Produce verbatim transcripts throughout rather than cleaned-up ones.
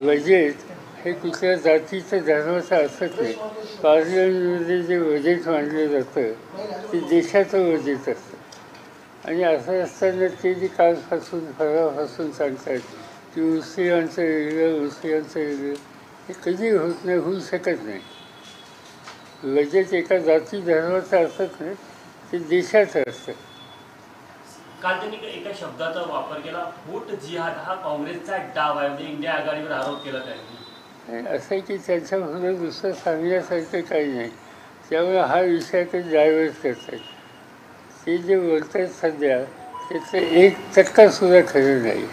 Budget हे कुठल्या जातीचं धर्माचं असत नाही. पार्लमेंटमध्ये जे बजेट मांडलं जातं ते देशाचं बजेट असतं आणि असं असताना ते जे कालपासून फरापासून सांगतात की मुस्लिमांचं वेगळं मुस्लिमांचं वेगळं हे कधी होत नाही, होऊ शकत नाही. बजेट एका जाती धर्माचं असत नाही, ते देशाचं असतं. काल त्यांनी एका शब्दाचा वापर केला, वोट जिहाद हा काँग्रेसचा डाव आहे, म्हणजे इंडिया आघाडीवर आरोप केला त्यांनी. असं आहे की त्यांच्यापुढे दुसरं सांगण्यासारखं काही नाही, त्यामुळे हा विषय ते डायव्हर्ट करतात. ते जे बोलत आहेत सध्या त्याचं एक टक्कासुद्धा खरं नाही.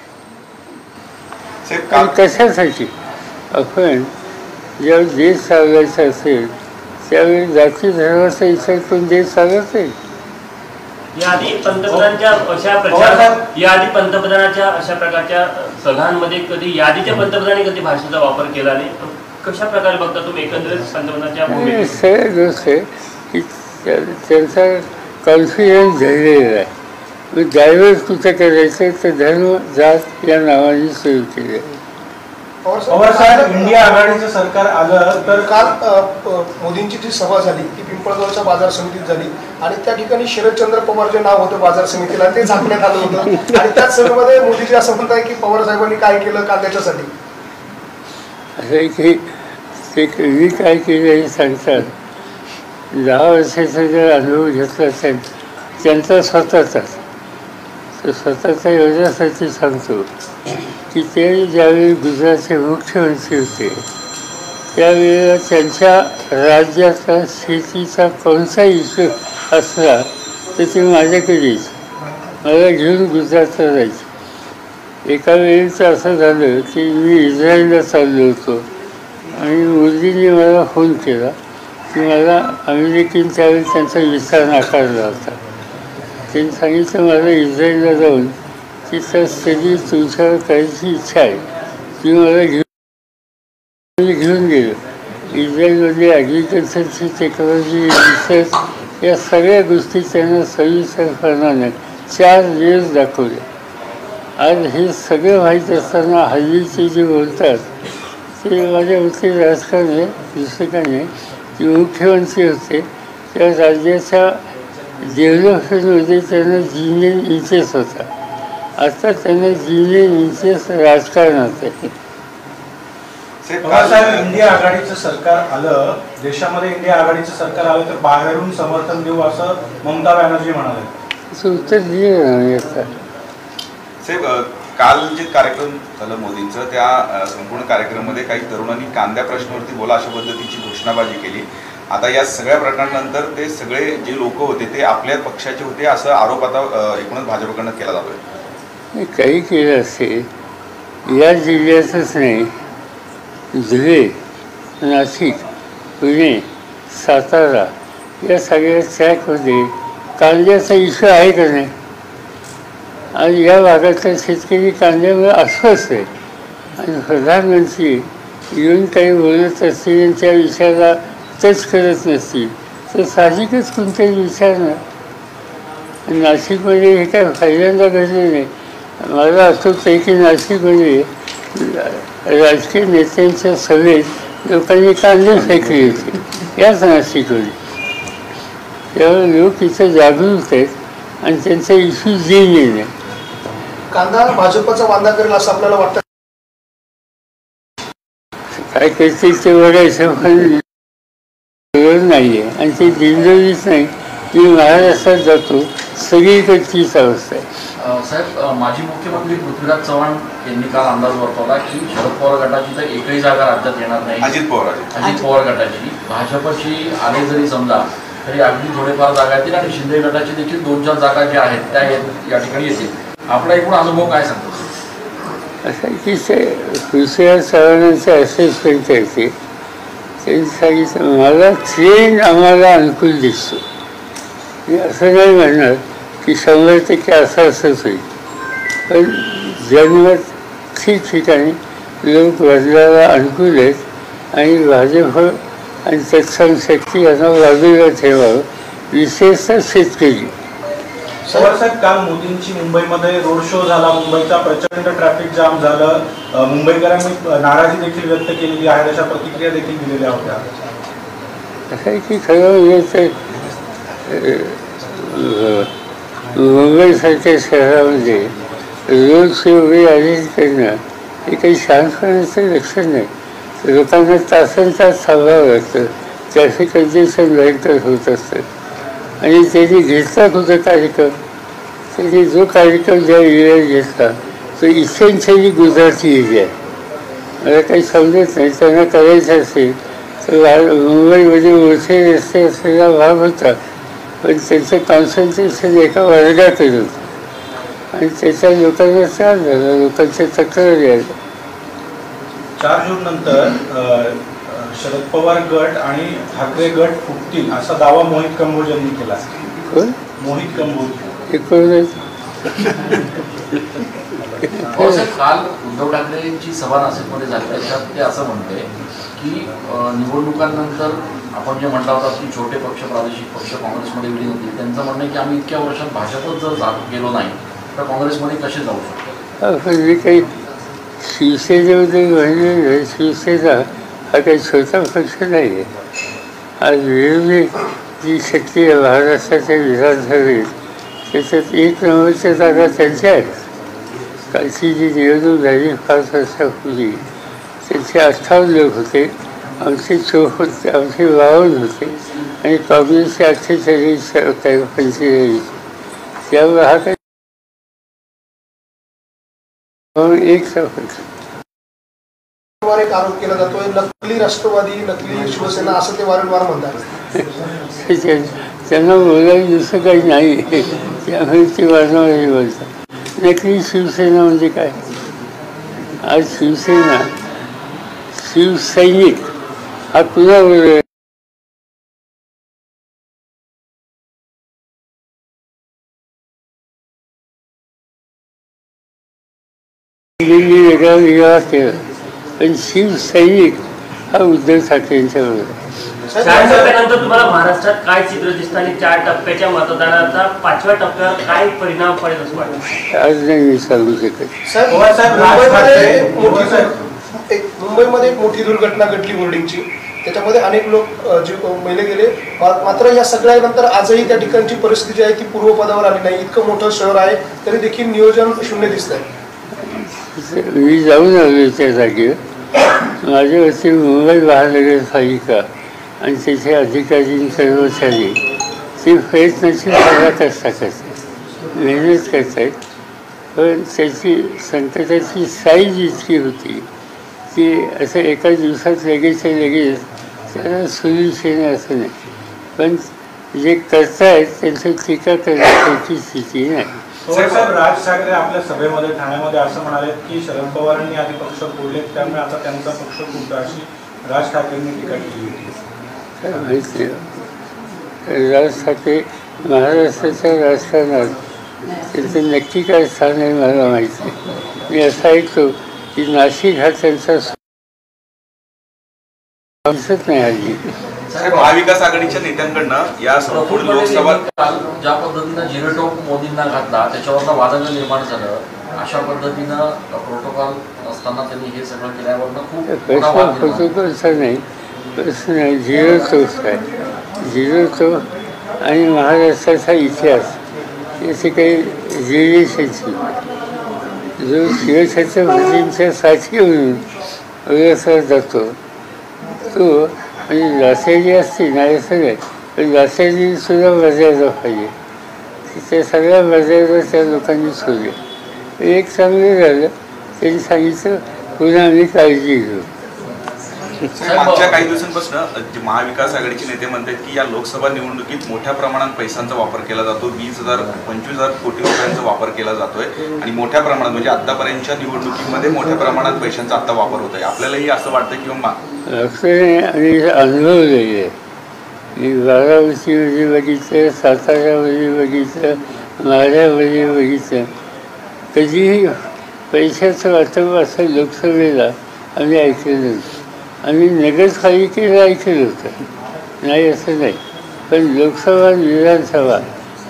आणि कशासाठी आपण जेव्हा देश चालवायचा असेल त्यावेळी जाती धर्माचा विचार करून देश चालत नाही. याआधी पंतप्रधानांच्या अशा प्रचार याआधी पंतप्रधानाच्या अशा प्रकारच्या सभांमध्ये कधी यादीच्या पंतप्रधानांनी कधी भाषेचा वापर केला नाही. कशा प्रकारे बघता तुम्ही एकंदरीत पंतप्रधानांच्या सगळ्या गोष्ट आहे की त्यांचा कॉन्फिडन्स झालेला आहे. मग डायव्हर्ट कुठं करायचं तर धर्म जात या नावाने सुरू केले. पवार साहेब, इंडिया आघाडीचं सरकार आलं तर काल मोदींची जी सभा झाली ती पिंपळगावच्या बाजार समितीत झाली आणि त्या ठिकाणी शरदचंद्र पवार जे नाव होतं बाजार समितीला ते झाकण्यात आलं होतं आणि त्याच सभेमध्ये मोदीजी असं म्हणतात की पवार साहेबांनी काय केलं कांद्याच्यासाठी. असं आहे की ते कधी काय केलं हे सांगतात. दहा वर्षाचा जर अनुभव घेतला असेल त्यांचा स्वतःचाच तर स्वतःचा एवढ्यासाठी सांगतो की ते ज्यावेळी गुजरातचे मुख्यमंत्री होते त्यावेळेला त्यांच्या राज्याचा शेतीचा कोणता इश्यू असला तर ते माझ्याकडे यायचं, मला घेऊन गुजरातला जायचं. एका वेळेचं असं झालं की मी इस्रायलला चाललो होतो आणि मोदींनी मला फोन केला की मला अमेरिकेने त्यावेळी त्यांचा विसा नाकारला होता. त्यांनी सांगितलं मला इस्रायलला जाऊन तिथं स्टडी तुमच्यावर करायची इच्छा आहे, ती मला घेऊन घेऊन गेलो. इस्रायलमध्ये ॲग्रिकल्चरची टेक्नॉलॉजी रिसर्च या सगळ्या गोष्टी त्यांना सविस्तरपणाने चार दिवस दाखवले. आज हे सगळं माहीत असताना हल्लीचे जे बोलतात ते माझ्या मते राजकारण आहे, दुसरं काय नाही. ते मुख्यमंत्री होते त्या राज्याच्या डेव्हलपमेंटमध्ये त्यांना जिनियन इंटरेस्ट होता. आता त्यांना जिनियन इंटरेस्ट राजकारणात आहे. पवार साहेब, इंडिया आघाडीचं सरकार आलं, देशामध्ये इंडिया आघाडीचं सरकार आलं तर बाहेरून समर्थन देऊ असं ममता बॅनर्जी म्हणाले. उत्तर दिलं साहेब, काल जे कार्यक्रम झालं मोदींचं त्या संपूर्ण कार्यक्रमामध्ये काही तरुणांनी कांद्या प्रश्नावरती बोला अशा पद्धतीची घोषणाबाजी केली. आता या सगळ्या प्रकरणानंतर ते सगळे जे लोक होते ते आपल्या पक्षाचे होते असा आरोप आता एकूणच भाजपकडनं केला जातोय. काही केलं असेल, या जिल्ह्यातच नाही, धुळे, नाशिक, पुणे, सातारा या सगळ्या ट्रॅकमध्ये कांद्याचा इश्यू आहे का नाही. आज या भागातल्या शेतकरी कांद्यामुळे अस्वस्थ आहे आणि प्रधानमंत्री येऊन काही बोलत असतील आणि त्या विषयाला टच करत नसतील तर साहजिकच कोणतरी विचारणार. नाशिकमध्ये हे काय पहिल्यांदा घडले नाही. मला आठवतं आहे की नाशिकमध्ये राजकीय नेत्यांच्या सभेत लोकांनी कांदे फेकले होते याच नाशिकमध्ये. त्यामुळे लोक इथं जागरूक आहेत आणि त्यांचा इश्यू जेन्युइन आहे. कांदा भाजपचा वांदा करेल असं आपल्याला वाटतं. काय करते ते बघायचं पण नाही आहे आणि ते दिंडोरीच नाही. मी महाराष्ट्रात जातो, सगळीकडचीच अवस्था आहे. साहेब, माजी मुख्यमंत्री पृथ्वीराज चव्हाण यांनी काल अंदाज वर्तवला की शरद पवार गटाची तर एकही जागा राज्यात येणार नाही. अजित पवार अजित पवार गटाची भाजपची आले जरी समजा तरी अगदी थोडेफार जागा येतील आणि शिंदे गटाची देखील दोन चार जागा ज्या आहेत त्या या ठिकाणी येतील. आपला एकूण अनुभव काय सांगतो? असं आहे की ते पृथ्वीराज चव्हाणांचं असेसमेंट करते. त्यांनी सांगितलं मला ट्रेंड आम्हाला अनुकूल दिसतो. मी असं नाही म्हणणार की शंभर टक्के असं असंच होईल, पण जन्मत ठिकठिकाणी लोक बदलायला अनुकूल आहेत आणि भाजप आणि तत्सम शक्ती यांना बाजूला ठेवावं, विशेषतः शेतकरी. पवार साहेब, काल मोदींची मुंबईमध्ये रोड शो झाला, मुंबईचा प्रचंड ट्रॅफिक जाम झालं, मुंबईकरांनी नाराजी देखील व्यक्त केलेली आहे, अशा प्रतिक्रिया देखील दिलेल्या होत्या. असं आहे की खरं म्हणजे मुंबईसारख्या शहरामध्ये रोड शो वगैरे आयोजित करणं हे काही शहाणपणाचं लक्षण नाही. लोकांना तासन तास थांबावं लागतं, ट्रॅफिक कंजेशन भयंकर होत असतं आणि त्यांनी घेतला कुठं कार्यक्रम, त्यांनी जो कार्यक्रम ज्या एरियात घेतला तो इसेन्शियली गुजराती एरिया आहे. मला काही समजत नाही, त्यांना करायचं असेल तर मुंबईमध्ये मोठे रस्ते असलेला भाग होता, पण त्यांचं कॉन्सन्ट्रेशन एका वर्गाकडे होतं आणि त्याच्या लोकांना त्रास झाला, लोकांच्या तक्रारी आल्या. चार जून नंतर शरद पवार गट आणि ठाकरे गट फुटतील असा दावा मोहित कंबोज यांनी केला. कोण? मोहित कंबोज. हे कोण? काल उद्धव ठाकरेंची सभा नाशिकमध्ये झाली, त्याच्यात ते असं म्हणते की निवडणुकांनंतर आपण जे म्हणता होता की छोटे पक्ष, प्रादेशिक पक्ष काँग्रेसमध्ये विलीन होतील, त्यांचं म्हणणं आहे की आम्ही इतक्या वर्षात भाजपच जर जात गेलो नाही तर काँग्रेसमध्ये कसे जाऊ शकतो. पण जे काही शिवसेनेमध्ये म्हणजे शिवसेना हा काही छोटा पक्ष नाही आहे. आज विरोधी जी शक्ती आहे महाराष्ट्राच्या विधानसभेत त्याच्यात एक नंबरच्या जागा त्यांच्या आहेत. कालची जी निवडणूक झाली पाच वर्षापूर्वी त्यांचे अठ्ठावन्न लोक होते, आमचे चौक होते, आमचे बावन्न होते आणि काँग्रेसचे अठ्ठेचाळीस काही पंचेचाळीस. त्यामुळे हा काही एक पक्ष. एक आरोप केला जातोय नकली राष्ट्रवादी, नकली शिवसेना असं ते वारंवार म्हणतात. त्यांना बोलायला दुसरं काही नाही, त्यामुळे ते वारंवार हे बोलतात. नकली शिवसेना म्हणजे काय? आज शिवसेना शिवसैनिक हा कुणाबरोबर वेगळा वेगळा केला, पण शिवसैनिक हा उद्धव ठाकरेंच्या बरोबर. चार टप्प्यानंतर तुम्हाला महाराष्ट्रात काय चित्र दिसतं आणि चार टप्प्याच्या मतदानाचा पाचव्या टप्प्यावर काय परिणाम पडेल असं वाटतं? आज नाही मी सांगू शकत. मुंबईमध्ये एक मोठी दुर्घटना घडली बोर्डिंगची, त्याच्यामध्ये अनेक लोक जीव मेले गेले. मात्र या सगळ्यानंतर आजही त्या ठिकाणची परिस्थिती आहे ती पूर्वपदावर आली नाही. इतकं मोठं शहर आहे तरी देखील नियोजन शून्य दिसत आहे. मी जाऊन आलो त्या जागेवर. माझ्यावरती मुंबई महानगरपालिका आणि त्याचे अधिकारी कर्मचारी ते प्रयत्नाची पराकाष्ठा करतात, मेहनत करत आहेत, पण त्याची संकटाची साईज इतकी होती की असं एका दिवसात लगेचच्या लगेच त्याला सोल्युशन असं नाही. पण जे करतायत त्यांचं टीका करण्याची स्थिती नाही. राज ठाकरे आपल्या सभेमध्ये ठाण्यामध्ये असं म्हणाले की शरद पवारांनी आधी पक्ष फोडले, त्यामुळे आता त्यांचा पक्ष फुटतो अशी राज ठाकरेंनी टीका केली होती. काय माहिती नाही, राज ठाकरे महाराष्ट्राच्या राजकारणात त्यांचं नक्की काय स्थान आहे मला माहिती नाही. मी असं ऐकतो की नाशिक हा त्यांचा दिसत नाही हल्ली. महाविकास आघाडीच्या नेत्यांकडनं या संपूर्ण लोकसभा ज्या पद्धतीनं जिरेटोप मोदींना घातला त्याच्यावरनं वादंग निर्माण झालं, अशा पद्धतीनं प्रोटोकॉल असताना त्यांनी हे सगळं केल्यावरनं खूप प्रश्न प्रोटोकॉलचा नाही, प्रश्न आहे झिरो तोच आहे. झिरो तो आणि महाराष्ट्राचा इतिहास याचे काही रिलेशनशिप जो शिवछत्रपतींच्या साथी म्हणून ओळखला जातो तो म्हणजे लासेरी असते नाही असं नाही, पण लासेरी सुद्धा मर्यादा पाहिजे. त्या सगळ्या मर्यादा त्या लोकांनी सोडल्या. एक चांगलं झालं त्यांनी सांगितलं पुन्हा आम्ही काळजी घेऊ. मागच्या काही दिवसांपासून महाविकास आघाडीचे नेते म्हणतात की या लोकसभा निवडणुकीत मोठ्या प्रमाणात पैशांचा वापर केला जातो, वीस हजार पंचवीस हजार कोटी रुपयांचा वापर केला जातोय आणि मोठ्या प्रमाणात म्हणजे आतापर्यंतच्या निवडणुकीमध्ये मोठ्या प्रमाणात पैशांचा आता वापर होत आहे. आपल्यालाही असं वाटतं किंवा आणि अनुभवलेलं आहे. मी बारामतीमध्ये बघितलं, साताऱ्यामध्ये बघितलं, माढ्यामध्ये बघितलं. कधीही पैशाचं वाटप असं लोकसभेला आम्ही ऐकलं नव्हतं. आम्ही नगरपालिकेला ऐकलं होतं, नाही असं नाही, पण लोकसभा विधानसभा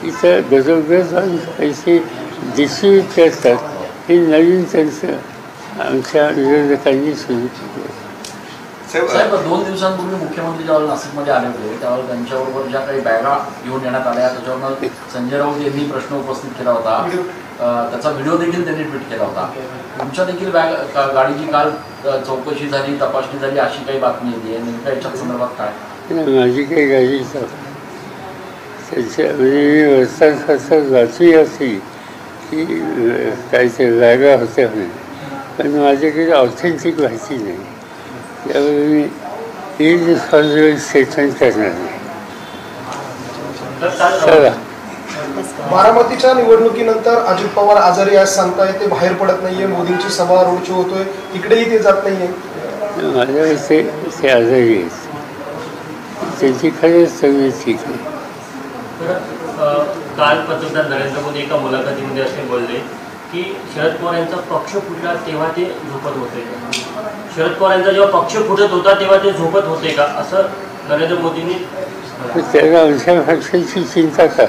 इथं गजोगज जाऊन पैसे दिसून करतात हे नवीन त्यांचं आमच्या विरोधकांनी सुरू केलं. साहेब साहेब दोन दिवसांपूर्वी मुख्यमंत्री ज्यावेळेला नाशिकमध्ये आले होते त्यावेळेला त्यांच्याबरोबर ज्या काही बॅगा घेऊन येण्यात आल्या त्याच्यावरनं संजय राऊत यांनी प्रश्न उपस्थित केला होता. अं, त्याचा व्हिडिओ देखील त्यांनी ट्विट केला होता. तुमच्या देखील बॅग का- गाडीची काल अं, चौकशी झाली तपासणी झाली अशी काही बातमी येते नेमक्या याच्या संदर्भात काय? माझी काही गाडी त्याच्या म्हणजे वर्षांपासून वाचली होती की काय ते जागा होत्या म्हणे, पण माझ्याकडे ऑथेंटिक माहिती नाही. त्यामुळे मी इरिस्पॉन्सिबल स्टेटमेंट करणार नाही. तर काल चला. बारामतीच्या निवडणुकीनंतर अजित पवार आजारी आज सांगताय ते बाहेर पडत नाहीये, मोदींची सभा रोड शो होतोय तिकडेही ते जात नाहीये. माझ्याकडे ते ते आजारी आहेत, त्याची खरंच तब्येत ठीक आहे. तर अ, काल पंतप्रधान नरेंद्र मोदी एका मुलाखतीमध्ये असे बोलले की शरद पवार यांचा पक्ष फुटला तेव्हा ते झोपत होते. शरद पवार यांचा जेव्हा पक्ष फुटत होता तेव्हा ते झोपत होते का असं नरेंद्र मोदींनी तर त्याला आमच्या पक्षाची चिंता का?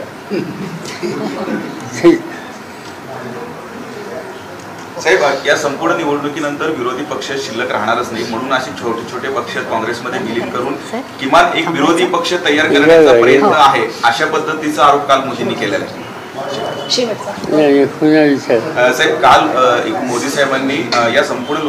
साहेब या संपूर्ण निवडणुकीनंतर विरोधी पक्ष शिल्लक राहणारच नाही म्हणून असे छोटे छोटे पक्ष काँग्रेसमध्ये विलीन करून किमान एक विरोधी पक्ष तयार करण्याचा प्रयत्न आहे अशा पद्धतीचा आरोप काल मोदींनी केलेला आहे. नाही, पुन्हा विचार. अ, साहेब काल अ, एक मोदी साहेबांनी अ, या संपूर्ण